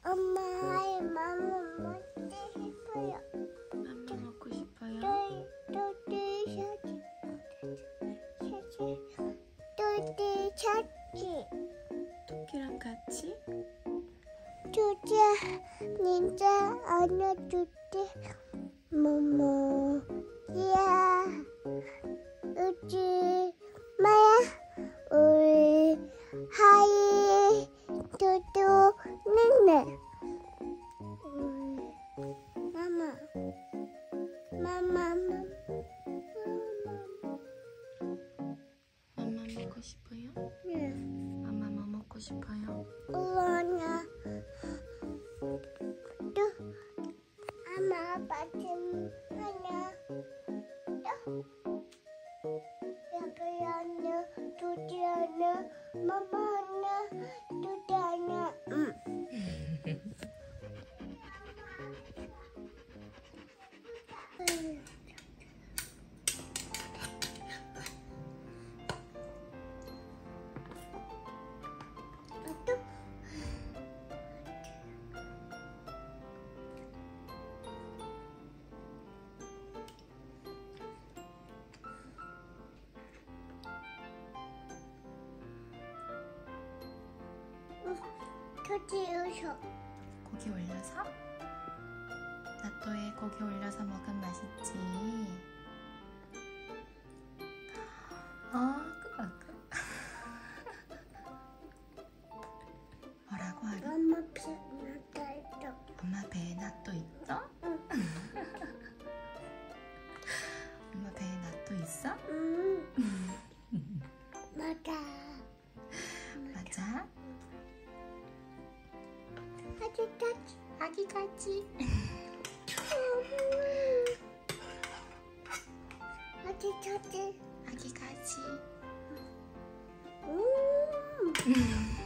엄마의 맘은 먹고 싶어요. 맘마 먹고 싶어요? 토끼랑 같이? 닌자 안아줄게. 모모야 우지 마야 우리 하이 두두 寧네. 마마 먹고 싶어요? 네. 맘마 뭐 먹고 싶어요? 우와나 또 아마 아빠쯤 하나 또 여기 하나 두지 하나 마마 하나 두지 하나 또 토끼 웃어. 고기 올려서? 나또에 고기 올려서 먹으면 맛있지. 뭐라고 하래? 엄마 피아노 있어. 엄마 배에 낫또 있어? 응. 엄마 배에 낫또 있어? 맞아. 맞아? 아기까지. 아기같이. 아기까지. 아기같이. 음.